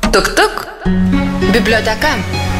Tuk tuk. Biblioteka.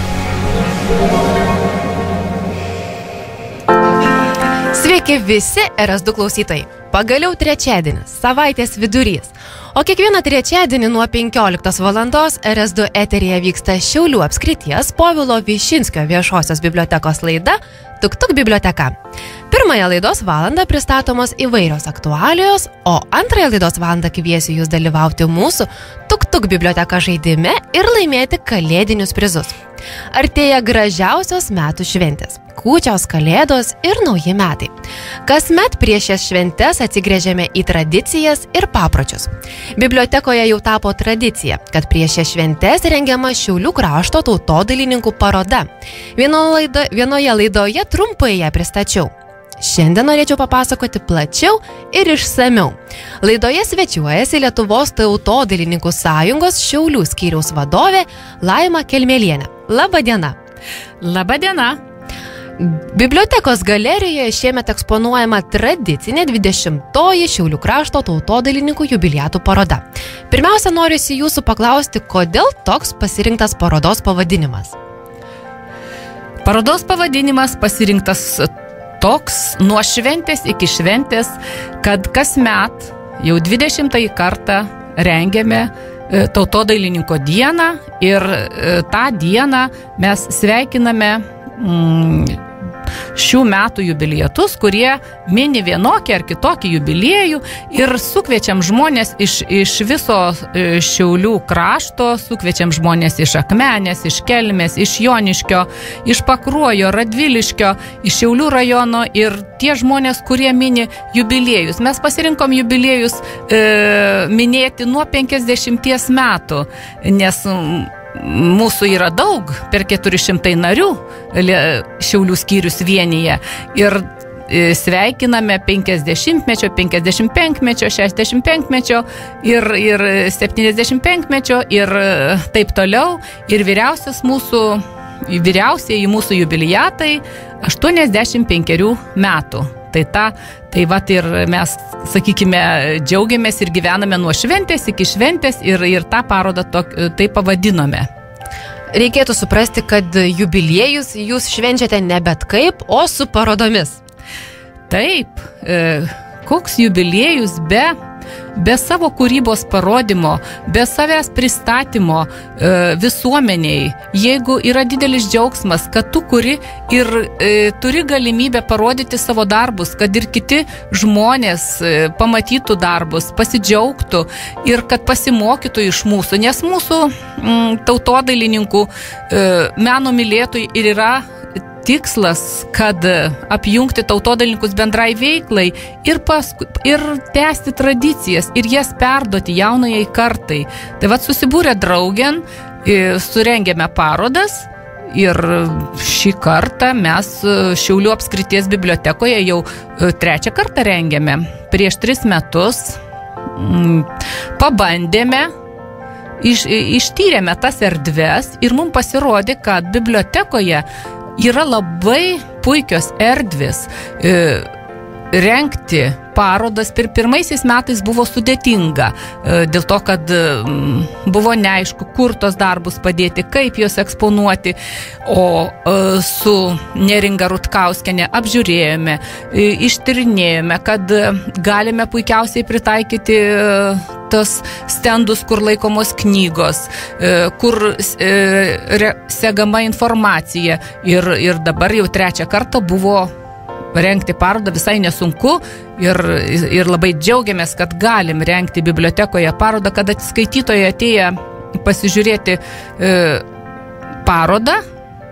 Sveiki visi RS2 klausytojai. Pagaliau trečiadienis, savaitės vidurys. O kiekvieną trečiadienį nuo 15 valandos RS2 eteryje vyksta Šiaulių apskrities Povilo Višinskio viešosios bibliotekos laida Tuk tuk biblioteka. Pirmąją laidos valandą pristatomos įvairios aktualijos, o antrąją laidos valandą kviesiu jūs dalyvauti mūsų Tuk tuk biblioteka žaidime ir laimėti kalėdinius prizus. Artėja gražiausios metų šventės – kūčios, kalėdos ir nauji metai. Kasmet prieš šias šventes atsigręžiame į tradicijas ir papročius. Bibliotekoje jau tapo tradicija, kad prieš šias šventes rengiama Šiaulių krašto tautodailininkų paroda. Vienoje laidoje trumpai ją pristačiau. Šiandien norėčiau papasakoti plačiau ir išsamiau. Laidoje svečiuojasi Lietuvos tautodailininkų sąjungos Šiaulių skyriaus vadovė Laima Kelmelienė. Labą dieną. Labą dieną. Bibliotekos galerijoje šiemet eksponuojama tradicinė 20-oji Šiaulių krašto tautodailininkų jubiliatų paroda. Pirmiausia, noriu jūsų paklausti, kodėl toks pasirinktas parodos pavadinimas? Parodos pavadinimas pasirinktas toks nuo šventės iki šventės, kad kasmet jau 20-ąjį kartą rengiame Tautodailininko dieną ir tą dieną mes sveikiname šių metų jubiliatus, kurie mini vienokį ar kitokį jubiliejų ir sukviečiam žmonės iš viso Šiaulių krašto, sukviečiam žmonės iš Akmenės, iš Kelmės, iš Joniškio, iš Pakruojo, Radviliškio, iš Šiaulių rajono ir tie žmonės, kurie mini jubiliejus. Mes pasirinkom jubiliejus minėti nuo 50 metų, nes mūsų yra daug, per 400 narių Šiaulių skyrius vienyje ir sveikiname 50-mečio, 55-mečio, 65-mečio ir 75-mečio ir taip toliau. Ir vyriausieji mūsų jubiliatai 85 metų. Tai vat ir mes, sakykime, džiaugiamės ir gyvename nuo šventės iki šventės ir tą parodą taip pavadinome. Reikėtų suprasti, kad jubiliejus jūs švenčiate ne bet kaip, o su parodomis. Taip, koks jubiliejus be savo kūrybos parodymo, be savęs pristatymo visuomeniai, jeigu yra didelis džiaugsmas, kad tu kuri ir turi galimybę parodyti savo darbus, kad ir kiti žmonės pamatytų darbus, pasidžiaugtų ir kad pasimokytų iš mūsų, nes mūsų tautodailininkų meno mylėtojai ir yra tikslas, kad apjungti tautodailininkus bendrai veiklai ir tęsti tradicijas ir jas perduoti jaunajai kartai. Tai vat susibūrę draugėn, surengėme parodas ir šį kartą mes Šiaulių apskrities bibliotekoje jau 3 kartą rengėme. Prieš 3 metus pabandėme, ištyrėme tas erdves ir mums pasirodė, kad bibliotekoje yra labai puikios erdvės rengti parodas. Pirmaisiais metais buvo sudėtinga, dėl to, kad buvo neaišku, kur tos darbus padėti, kaip juos eksponuoti, o su Neringa Rutkauskienė apžiūrėjome, ištyrinėjome, kad galime puikiausiai pritaikyti tos stendus, kur laikomos knygos, kur segama informacija ir dabar jau 3 kartą buvo rengti parodą visai nesunku ir labai džiaugiamės, kad galim rengti bibliotekoje parodą, kad skaitytojai atėję pasižiūrėti parodą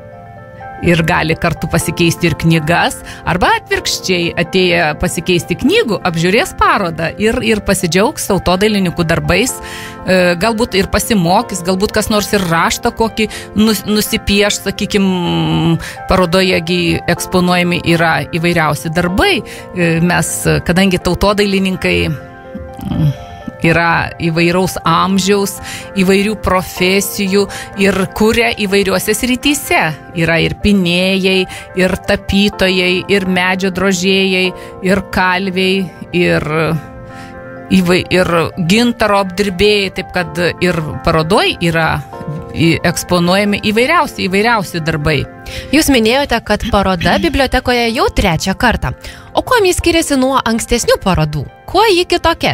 ir gali kartu pasikeisti ir knygas, arba atvirkščiai atėję pasikeisti knygų, apžiūrės parodą ir pasidžiaugs tautodailininkų darbais, galbūt ir pasimokys, galbūt kas nors ir raštą kokį nusipieš, sakykime, parodoje eksponuojami yra įvairiausi darbai. Mes, kadangi tautodailininkai yra įvairaus amžiaus, įvairių profesijų ir kuria įvairiuose srityse. Yra ir pinėjai, ir tapytojai, ir medžio drožėjai, ir kalviai, ir ir gintaro apdirbėjai, taip kad ir parodoj yra eksponuojami įvairiausi darbai. Jūs minėjote, kad paroda bibliotekoje jau 3 kartą. O kuo jis skiriasi nuo ankstesnių parodų? Kuo ji kitokia?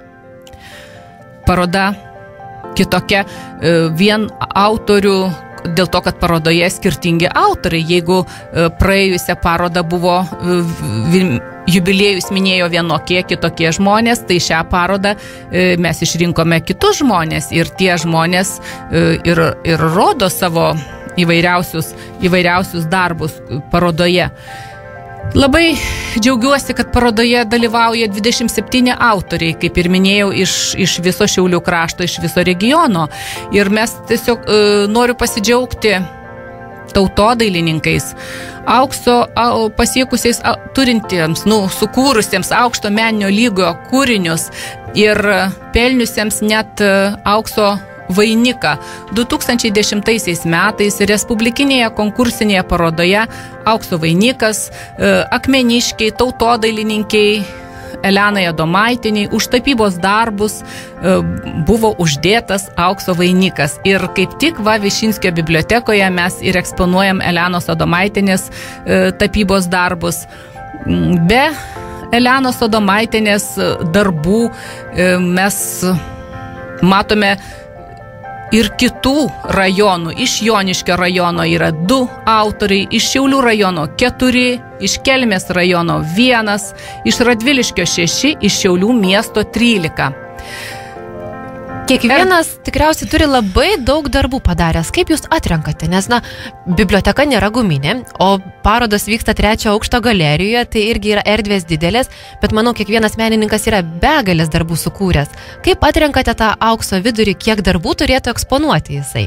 Paroda kitokia vien autorių, dėl to, kad parodoje skirtingi autoriai. Jeigu praėjusią parodą buvo jubiliejus minėjo vienokie, kitokie žmonės, tai šią parodą mes išrinkome kitus žmonės ir tie žmonės ir rodo savo įvairiausius darbus parodoje. Labai džiaugiuosi, kad parodoje dalyvauja 27 autoriai, kaip ir minėjau, iš viso Šiaulių krašto, iš viso regiono. Ir mes tiesiog noriu pasidžiaugti tautodailininkais, aukso pasiekusiais turintiems, sukūrusiems aukšto meninio lygio kūrinius ir pelniusiems net aukso vainiką. 2010 metais respublikinėje konkursinėje parodoje aukso vainikas, akmeniškiai, tautodailininkiai Elenai Adomaitiniai už tapybos darbus buvo uždėtas aukso vainikas. Ir kaip tik Višinskio bibliotekoje mes ir eksponuojam Elenos Adomaitinės tapybos darbus. Be Elenos Adomaitinės darbų mes matome ir kitų rajonų. Iš Joniškio rajono yra 2 autoriai, iš Šiaulių rajono 4, iš Kelmės rajono 1, iš Radviliškio 6, iš Šiaulių miesto 13. Kiekvienas tikriausiai turi labai daug darbų padaręs. Kaip jūs atrenkate? Nes, biblioteka nėra guminė, o parodos vyksta 3 aukšto galerijoje, tai irgi yra erdvės didelės, bet manau, kiekvienas menininkas yra begalės darbų sukūręs. Kaip atrenkate tą aukso vidurį, kiek darbų turėtų eksponuoti jisai?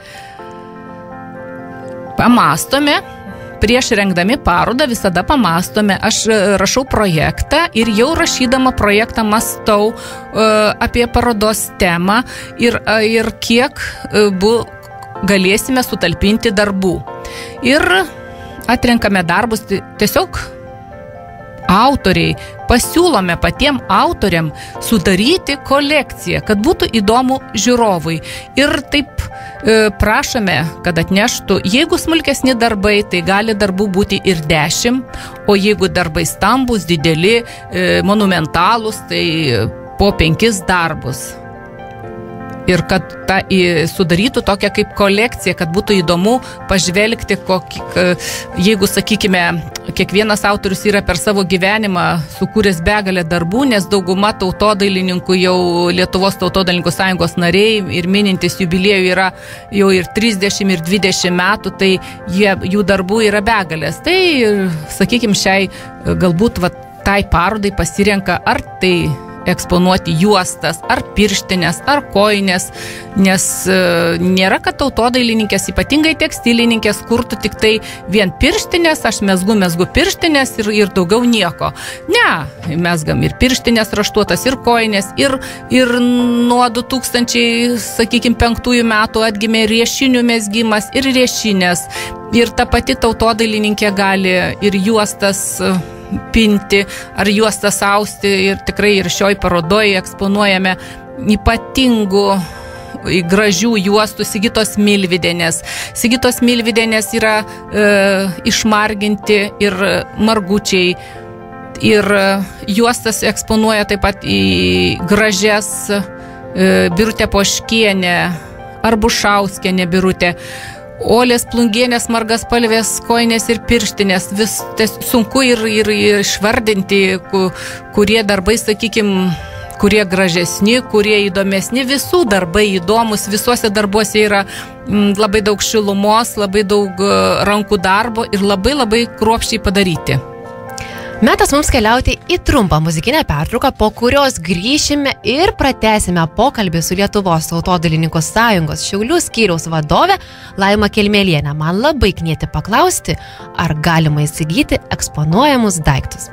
Pamastome. Prieš rengdami parodą visada pamastome. Aš rašau projektą ir jau rašydama projektą mastau apie parodos temą ir kiek galėsime sutalpinti darbų. Ir atrenkame darbus tiesiog autoriai. Pasiūlome patiem autoriam sudaryti kolekciją, kad būtų įdomu žiūrovui. Ir taip prašome, kad atneštų, jeigu smulkesni darbai, tai gali darbų būti ir 10, o jeigu darbai stambus, dideli, monumentalūs, tai po 5 darbus. Ir kad sudarytų tokią kaip kolekciją, kad būtų įdomu pažvelgti, jeigu, sakykime, kiekvienas autorius yra per savo gyvenimą sukūręs begalę darbų, nes dauguma tautodailininkų jau Lietuvos tautodailininkų sąjungos nariai ir minintis jubiliejų yra jau ir 30 ir 20 metų, tai jų darbų yra begalės. Tai, sakykime, šiai galbūt tai parodai pasirenka ar tai eksponuoti juostas, ar pirštinės, ar kojinės, nes nėra, kad tautodailininkės, ypatingai tekstilininkės, kurtų tik tai vien pirštinės, aš mezgu pirštinės ir daugiau nieko. Ne, mezgam ir pirštinės raštuotas, ir kojinės, ir nuo 2005 metų atgimė riešinių mezgimas ir riešinės. Ir ta pati tautodailininkė gali ir juostas pinti, ar juostas austi, ir tikrai ir šioj parodoje eksponuojame ypatingų gražių juostų Sigitos Milvydienės. Sigitos Milvydienės yra išmarginti ir margučiai, ir juostas eksponuoja taip pat į gražias Birutė Poškienė, Arbušauskienė Birutė, Olės Plungienės margaspalvės kojinės ir pirštinės. Vis sunku ir išvardinti, kurie darbai, sakykime, kurie gražesni, kurie įdomesni. Visų darbai įdomus, visuose darbuose yra labai daug šilumos, labai daug rankų darbo ir labai kruopščiai padaryti. Metas mums keliauti į trumpą muzikinę pertrauką, po kurios grįšime ir pratęsime pokalbį su Lietuvos tautodailininkų sąjungos Šiaulių skyriaus vadove Laima Kelmelienė. Man labai knieti paklausti, ar galima įsigyti eksponuojamus daiktus.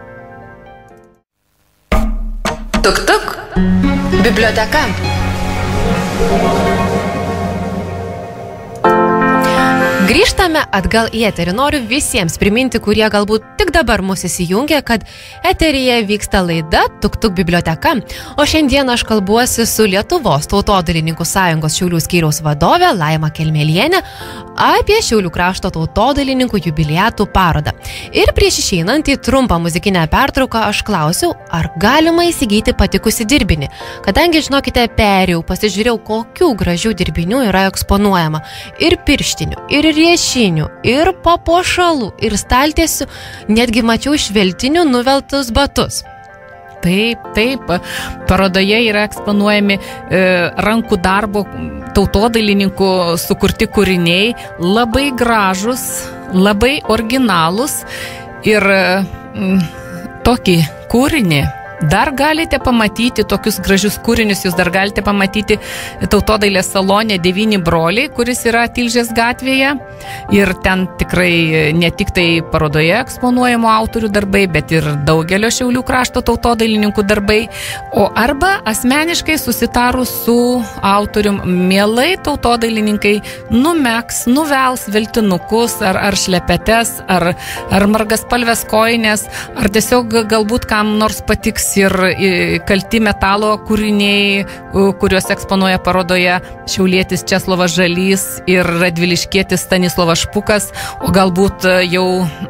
Tuk-tuk, biblioteka. Grįžtame Grįžtame atgal į eterį. Noriu visiems priminti, kurie galbūt tik dabar mūsų įsijungia, kad eteryje vyksta laida Tuk-tuk biblioteka, o šiandien aš kalbuosi su Lietuvos Tautodailininkų sąjungos Šiaulių skyriaus vadove Laima Kelmelienė apie Šiaulių krašto tautodailininkų jubiliatų parodą. Ir prieš išeinant į trumpą muzikinę pertrauką aš klausiau, ar galima įsigyti patikusį dirbinį. Kadangi, žinokite, perėjau, pasižiūrėjau, kokių gražių dirbinių yra eksponuojama. Ir pirštinių, ir riešinių, ir papuošalų, ir staltiesių, netgi mačiau šveltinių nuveltus batus. Taip. Parodoje yra eksponuojami rankų darbo tautodailininkų sukurti kūriniai, labai gražus, labai originalūs ir tokį kūrinį dar galite pamatyti, tokius gražius kūrinius jūs dar galite pamatyti Tautodailės salone 9 broliai, kuris yra Tilžės gatvėje. Ir ten tikrai ne tik tai parodoje eksponuojamo autorių darbai, bet ir daugelio Šiaulių krašto tautodailininkų darbai. O arba asmeniškai susitarus su autorium, mielai tautodailininkai nuvels veltinukus ar šlepetes, ar margaspalvės kojines, ar tiesiog galbūt kam nors patiks ir kalti metalo kūriniai, kuriuos eksponuoja parodoje šiaulietis Česlovas Žalys ir radviliškietis Stanislovas Špukas, o galbūt jau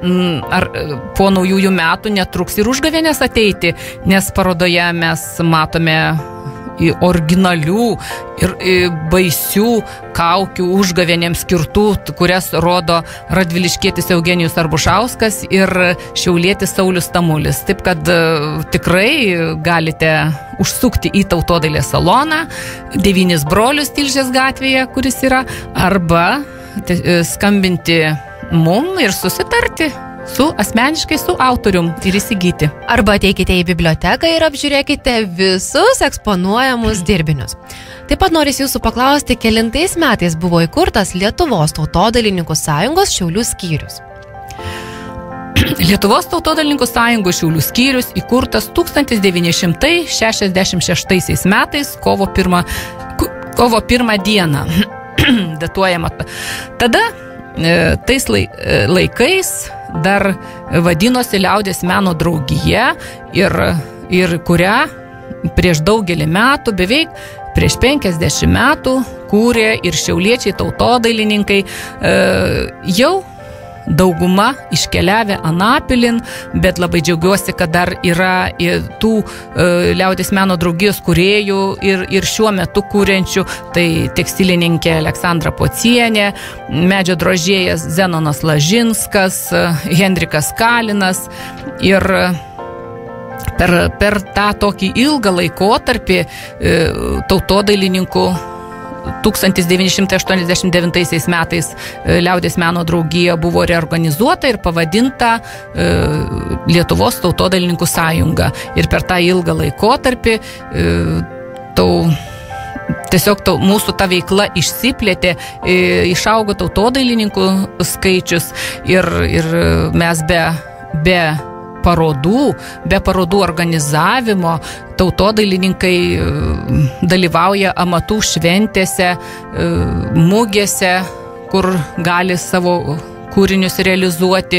po naujųjų metų netruks ir užgavėnės ateiti, nes parodoje mes matome originalių ir baisių kaukių užgavėnėms skirtų, kurias rodo radviliškietis Eugenijus Arbušauskas ir šiaulietis Saulius Tamulis. Taip kad tikrai galite užsukti į Tautodailės saloną 9 brolius Tilžės gatvėje, kuris yra, arba skambinti mum ir susitarti asmeniškai su autorium ir įsigyti. Arba ateikite į biblioteką ir apžiūrėkite visus eksponuojamus dirbinius. Taip pat noriu jūsų paklausti, kelintais metais buvo įkurtas Lietuvos Tautodailininkų sąjungos Šiaulių skyrius. Lietuvos Tautodailininkų sąjungos Šiaulių skyrius įkurtas 1966 metais kovo 1 dieną. Datuojama. Tada tais laikais dar vadinosi Liaudies meno draugija ir kurią prieš daugelį metų, beveik prieš 50 metų kūrė ir šiauliečiai tautodailininkai, jau dauguma iškeliavę Anapilin, bet labai džiaugiuosi, kad dar yra tų Liaudies meno draugijos kūrėjų ir šiuo metu kūrenčių, tai tekstilininkė Aleksandra Pocienė, medžio drožėjas Zenonas Lažinskas, Henrikas Kalinas ir per tą tokį ilgą laikotarpį tautodailininkų 1989 metais Liaudies meno draugija buvo reorganizuota ir pavadinta Lietuvos Tautodailininkų sąjunga. Ir per tą ilgą laikotarpį tiesiog mūsų ta veikla išsiplėtė, išaugo tautodailininkų skaičius ir mes be parodų organizavimo tautodailininkai dalyvauja amatų šventėse, mugėse, kur gali savo kūrinius realizuoti.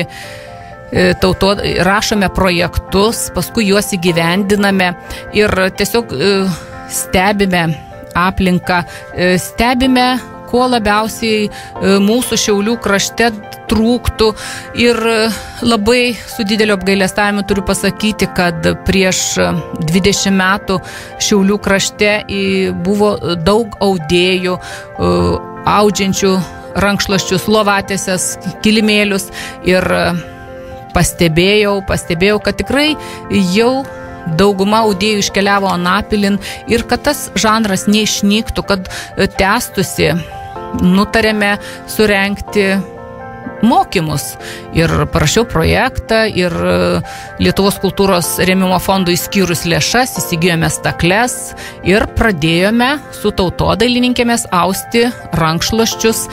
Rašome projektus, paskui juos įgyvendiname ir tiesiog stebime aplinką, stebime, ko labiausiai mūsų Šiaulių krašte trūktų ir labai su dideliu apgailestavimu turiu pasakyti, kad prieš 20 metų Šiaulių krašte buvo daug audėjų, audžiančių rankšluosčius, lovatėses, kilimėlius ir pastebėjau, kad tikrai jau dauguma audėjų iškeliavo Anapilin ir kad tas žanras neišnyktų, kad tęstusi, nutarėme surengti mokymus ir parašiau projektą ir Lietuvos kultūros rėmimo fondui skyrus lėšas, įsigijome stakles ir pradėjome su tautodailininkėmis austi rankšluosčius,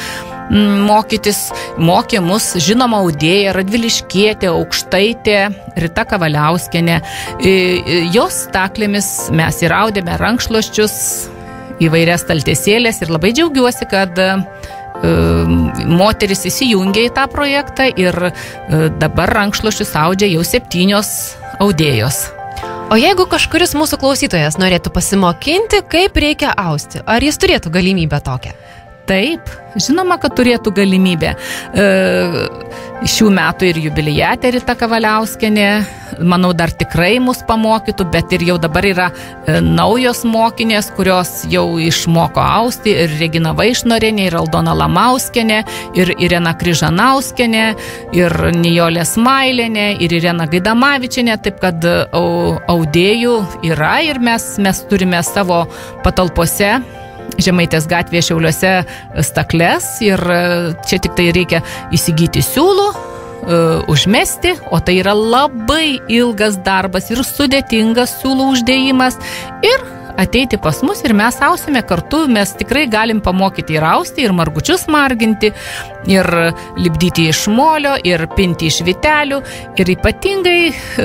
mokė mus žinoma audėja Radviliškietė, Aukštaitė, Rita Kavaliauskienė. Jos staklėmis mes įraudėme rankšluosčius, įvairias staltiesėlės ir labai džiaugiuosi, kad moteris įsijungė į tą projektą ir dabar rankšluosčius audžia jau 7 audėjos. O jeigu kažkuris mūsų klausytojas norėtų pasimokinti, kaip reikia austi, ar jis turėtų galimybę tokią? Taip, žinoma, kad turėtų galimybę. Šių metų ir jubiliatė Rita Kavaliauskienė, manau, dar tikrai mus pamokytų, bet ir jau dabar yra naujos mokinės, kurios jau išmoko austi, ir Regina Vaišnorienė, ir Aldona Lamauskienė, ir Irena Kryžanauskienė, ir Nijolė Smailienė, ir Irena Gaidamavičienė, taip kad audėjų yra ir mes turime savo patalpose Žemaitės gatvėje Šiauliuose stakles ir čia tik tai reikia įsigyti siūlų, užmesti, o tai yra labai ilgas darbas ir sudėtingas siūlų uždėjimas ir ateiti pas mus ir mes ausime kartu, mes tikrai galim pamokyti ir austi, ir margučius marginti, ir lipdyti iš molio, ir pinti iš vitelių, ir ypatingai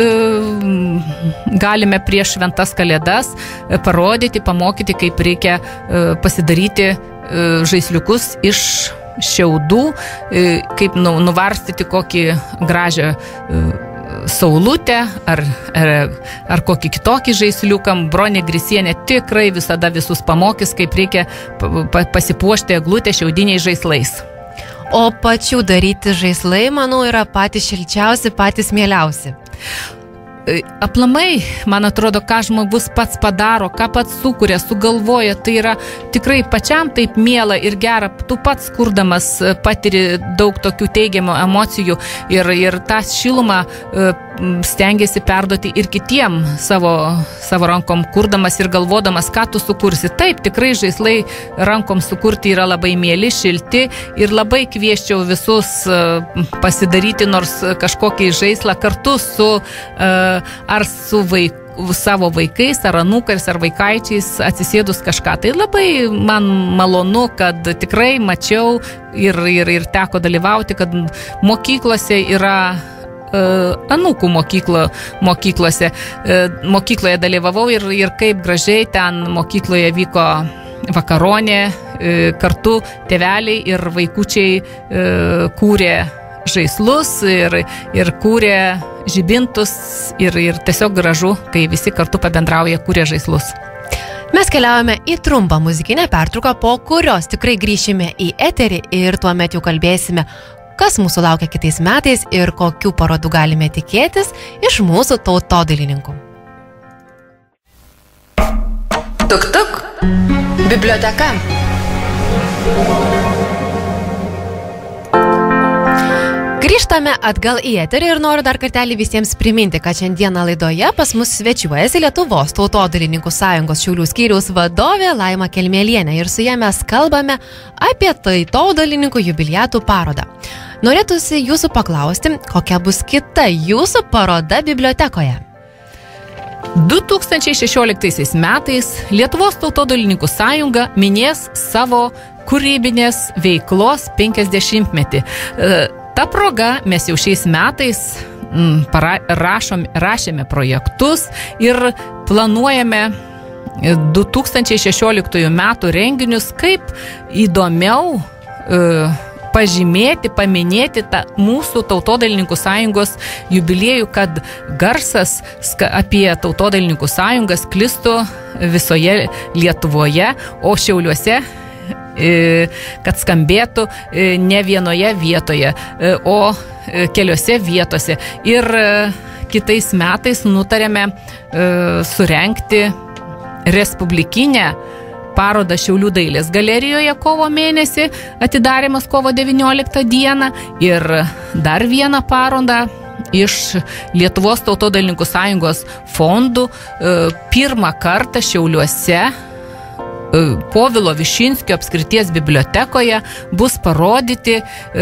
galime prieš šventas kalėdas parodyti, pamokyti, kaip reikia pasidaryti žaisliukus iš šiaudų, kaip nuvarstyti kokį gražią saulutę ar kokį kitokį žaisliukam. Bronė Grisienė tikrai visada visus pamokys, kaip reikia pasipuošti eglutę šiaudiniais žaislais. O pačių daryti žaislai, manau, yra patys šilčiausi, patys mieliausi. Aplamai, man atrodo, ką žmogus pats padaro, ką pats sukuria, sugalvoja, tai yra tikrai pačiam taip miela ir gera. Tu pats kurdamas patiri daug tokių teigiamų emocijų ir tą šilumą stengiasi perduoti ir kitiem savo rankom kurdamas ir galvodamas, ką tu sukursi. Taip, tikrai žaislai rankom sukurti yra labai mieli, šilti ir labai kvieščiau visus pasidaryti nors kažkokį žaislą kartu su ar su savo vaikais, ar anūkais, ar vaikaičiais atsisėdus kažką. Tai labai man malonu, kad tikrai mačiau ir teko dalyvauti, kad mokyklose yra anūkų mokyklose. Mokykloje dalyvavau ir kaip gražiai ten mokykloje vyko vakaronė, kartu tėveliai ir vaikučiai kūrė žaislus ir kūrė žibintus ir tiesiog gražu, kai visi kartu pabendrauja, kūrė žaislus. Mes keliaujame į trumpą muzikinę pertrauką, po kurios tikrai grįšime į eterį ir tuomet jau kalbėsime, kas mūsų laukia kitais metais ir kokių parodų galime tikėtis iš mūsų tautodailininkų. Tuk tuk, biblioteka. Grįžtame atgal į eterį ir noriu dar kartelį visiems priminti, kad šiandieną laidoje pas mus svečiuojasi Lietuvos tautodailininkų sąjungos Šiaulių skyriaus vadovė Laima Kelmelienė ir su ja mes kalbame apie tautodailininkų jubiliatų parodą. Norėtųsi jūsų paklausti, kokia bus kita jūsų paroda bibliotekoje. 2016 metais Lietuvos tautodailininkų sąjunga minės savo kūrybinės veiklos 50-metį. Ta proga mes jau šiais metais rašėme projektus ir planuojame 2016 metų renginius, kaip įdomiau pažymėti, paminėti tą mūsų tautodailininkų sąjungos jubiliejų, kad garsas apie tautodailininkų sąjungą sklistų visoje Lietuvoje, o Šiauliuose kad skambėtų ne vienoje vietoje, o keliose vietose. Ir kitais metais nutarėme surengti respublikinę parodą Šiaulių dailės galerijoje kovo mėnesį, atidarymas kovo 19 dieną ir dar vieną parodą iš Lietuvos tautodailininkų sąjungos fondų pirmą kartą Šiauliuose Povilo Višinskio apskrities bibliotekoje bus parodyti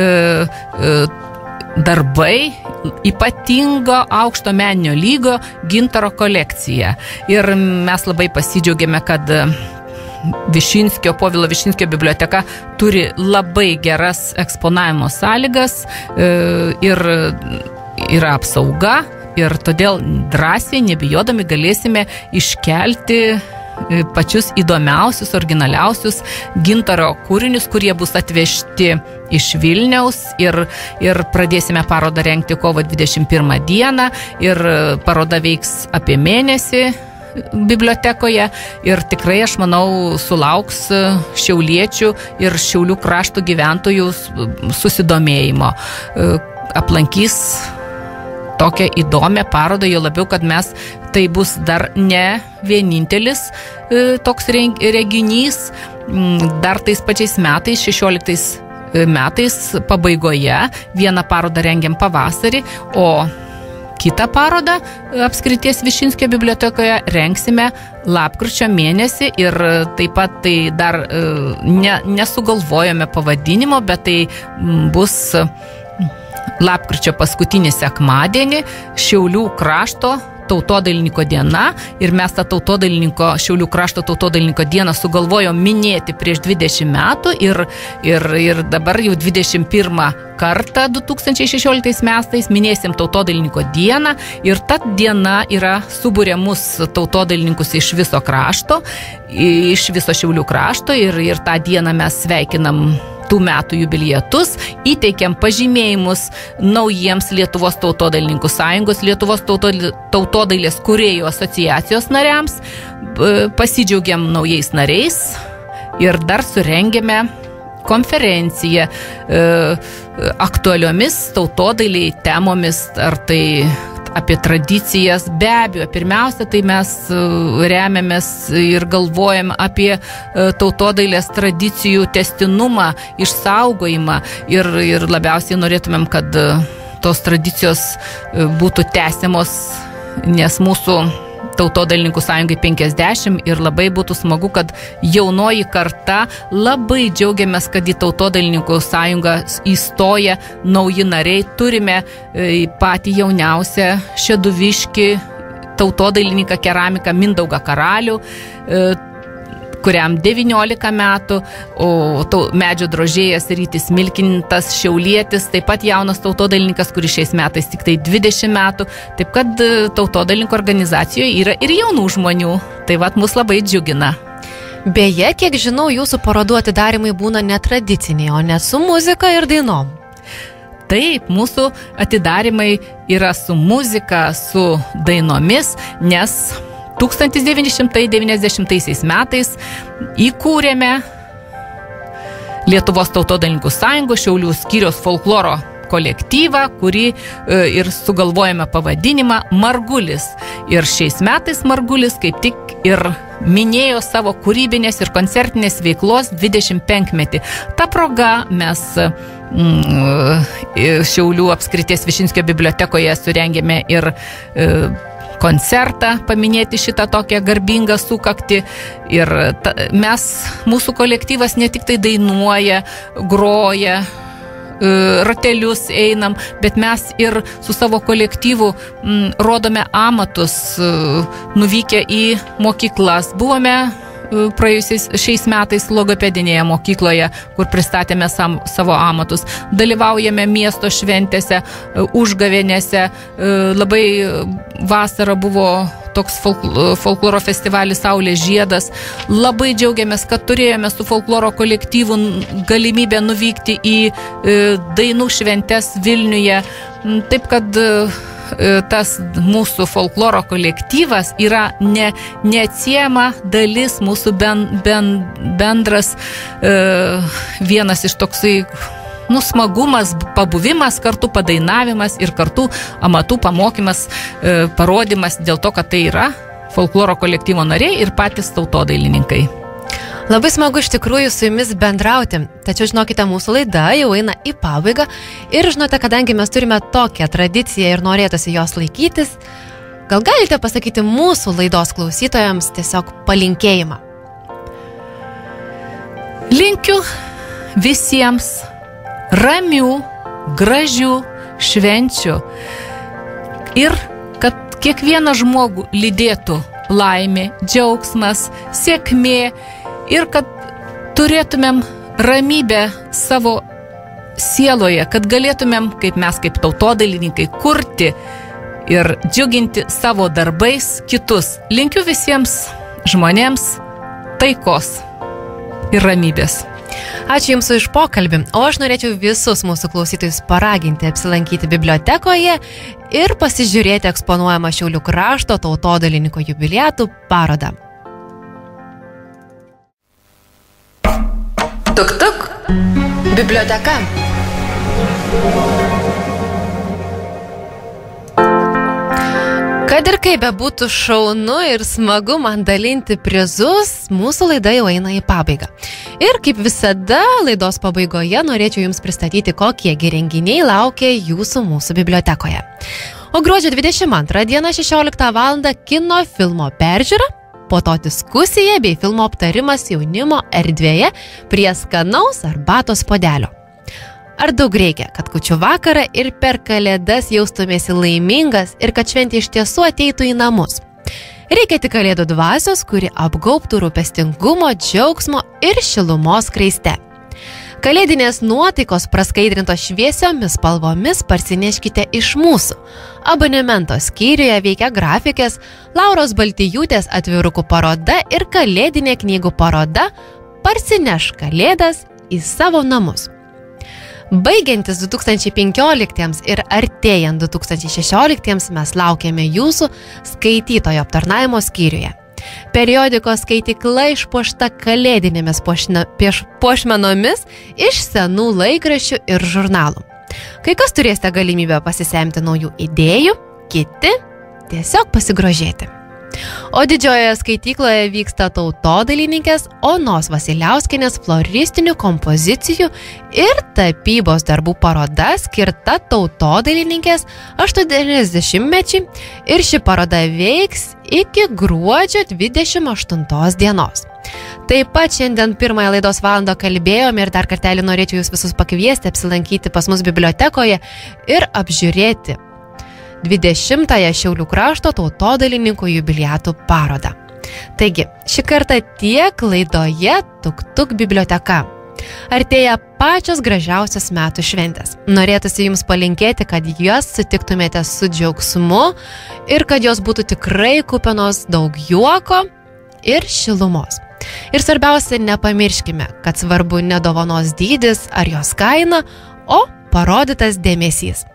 darbai ypatingo aukšto meninio lygio gintaro kolekcija. Ir mes labai pasidžiaugiame, kad Povilo Višinskio biblioteka turi labai geras eksponavimo sąlygas ir yra apsauga ir todėl drąsiai, nebijodami galėsime iškelti pačius įdomiausius, originaliausius gintaro kūrinius, kurie bus atvežti iš Vilniaus ir pradėsime parodą rengti kovo 21 dieną ir paroda veiks apie mėnesį bibliotekoje ir tikrai, aš manau, sulauks šiauliečių ir Šiaulių krašto gyventojų susidomėjimo. Aplankys tokią įdomią parodą, jo labiau, kad tai bus dar ne vienintelis toks reginys, dar tais pačiais metais, 16 metais pabaigoje vieną parodą rengiam pavasarį, o kitą parodą apskrities Višinskio bibliotekoje rengsime lapkričio mėnesį ir taip pat tai dar nesugalvojome pavadinimo, bet tai bus lapkričio paskutinį sekmadienį Šiaulių krašto tautodailininko diena ir mes tą Šiaulių krašto tautodailininko dieną sugalvojom minėti prieš 20 metų ir dabar jau 21 kartą 2016 metais minėsim tautodailininko dieną ir ta diena yra subūrė mus tautodailininku iš viso krašto, iš viso Šiaulių krašto ir tą dieną mes sveikinam tų metų jubilietus, įteikiam pažymėjimus naujiems Lietuvos tautodailininkų sąjungos, Lietuvos tautodailės kūrėjų asociacijos nariams, pasidžiaugiam naujais nariais ir dar surengėme konferenciją aktualiomis tautodailiai temomis, ar tai apie tradicijas. Be abejo, pirmiausia, tai mes remiamės ir galvojam apie tautodailės tradicijų testinumą, išsaugojimą ir labiausiai norėtumėm, kad tos tradicijos būtų tęsiamos, nes mūsų tautodailininkų sąjungai 50 ir labai būtų smagu, kad jaunoji karta, labai džiaugiamės, kad į tautodailininkų sąjungą įstoja nauji nariai. Turime patį jauniausią šeduviškį tautodailininką keramiką Mindaugą Karalių, kuriam 19 metų, o medžio drožėjas Rytis Milkintas šiaulietis, taip pat jaunas tautodailininkas, kuris šiais metais tik tai 20 metų, taip kad tautodailininkų organizacijoje yra ir jaunų žmonių, tai vat mus labai džiugina. Beje, kiek žinau, jūsų parodų atidarymai būna netradiciniai, o ne su muzika ir dainom. Taip, mūsų atidarymai yra su muzika, su dainomis, nes 1990 metais įkūrėme Lietuvos tautodailininkų sąjungos Šiaulių skyriaus folkloro kolektyvą, kurį ir sugalvojame pavadinimą Margulis. Ir šiais metais Margulis kaip tik ir minėjo savo kūrybinės ir koncertinės veiklos 25-metį. Ta proga mes Šiaulių apskrities Višinskio bibliotekoje surengėme ir koncertą, paminėti šitą tokią garbingą sukaktį. Ir mūsų kolektyvas ne tik tai dainuoja, groja, ratelius einam, bet mes ir su savo kolektyvu rodome amatus, nuvykę į mokyklas. Buvome šiais metais logopedinėje mokykloje, kur pristatėme savo amatus. Dalyvaujame miesto šventėse, užgavėnėse. Labai vasara buvo toks folkloro festivalis Saulės žiedas. Labai džiaugiamės, kad turėjome su folkloro kolektyvu galimybę nuvykti į dainų šventes Vilniuje. Taip kad tas mūsų folkloro kolektyvas yra neatsiejama dalis, mūsų bendras vienas iš toksai smagumas, pabuvimas, kartu padainavimas ir kartu amatų pamokymas, parodimas dėl to, kad tai yra folkloro kolektyvo nariai ir patys tautodailininkai. Labai smagu iš tikrųjų su jumis bendrauti, tačiau žinokite, mūsų laida jau eina į pabaigą ir žinote, kadangi mes turime tokią tradiciją ir norėtųsi jos laikytis, gal galite pasakyti mūsų laidos klausytojams tiesiog palinkėjimą? Linkiu visiems ramių, gražių švenčių ir kad kiekvieną žmogų lydėtų laimė, džiaugsmas, sėkmė ir kad turėtumėm ramybę savo sieloje, kad galėtumėm, kaip mes kaip tautodailininkai, kurti ir džiuginti savo darbais kitus. Linkiu visiems žmonėms taikos ir ramybės. Ačiū Jums už pokalbį, o aš norėčiau visus mūsų klausytojus paraginti apsilankyti bibliotekoje ir pasižiūrėti eksponuojamą Šiaulių krašto tautodailininko jubiliatų parodą. Tuk tuk, biblioteka. Kad ir kaip bebūtų šaunu ir smagu man dalinti prizus, mūsų laida jau eina į pabaigą. Ir kaip visada, laidos pabaigoje norėčiau Jums pristatyti, kokie renginiai laukia Jūsų mūsų bibliotekoje. O gruodžio 22 dieną 16 val. Kino filmo peržiūra, po to diskusija bei filmo aptarimas jaunimo erdvėje prie skanaus arbatos puodelio. Ar daug reikia, kad kūčių vakarą ir per kalėdas jaustumėsi laimingas ir kad šventė iš tiesų ateitų į namus? Reikia tik kalėdų dvasios, kuri apgaubtų rūpestingumo, džiaugsmo ir šilumos skraiste. Kalėdinės nuotaikos praskaidrintos šviesiomis spalvomis parsineškite iš mūsų. Abonemento skyriuje veikia grafikės, Lauros Baltijūtės atvirukų paroda ir kalėdinė knygų paroda Parsineš kalėdas į savo namus. Baigiantis 2015 ir artėjant 2016 mes laukiame Jūsų skaitytojo aptarnavimo skyriuje. Periodikos skaitykla išpuošta kalėdinėmis puošmenomis iš senų laikraščių ir žurnalų. Kai kas turėsite galimybę pasisemti naujų idėjų, kiti tiesiog pasigrožėti. O didžiojoje skaitykloje vyksta tautodailininkės Onos Vasiliauskienės floristinių kompozicijų ir tapybos darbų paroda skirta tautodailininkės 80-mečiui ir ši paroda veiks iki gruodžio 28 dienos. Taip pat šiandien pirmąją laidos valandą kalbėjome ir dar kartelį norėčiau Jūs visus pakviesti apsilankyti pas mus bibliotekoje ir apžiūrėti 20-ąją Šiaulių krašto tautodailininkų jubiliatų parodą. Taigi, šį kartą tiek laidoje Tuk tuk biblioteka. Artėja pačios gražiausios metų šventės. Norėtųsi Jums palinkėti, kad jas sutiktumėte su džiaugsmu ir kad jos būtų tikrai kupinos daug juoko ir šilumos. Ir svarbiausia, nepamirškime, kad svarbu ne dovanos dydis ar jos kaina, o parodytas dėmesys.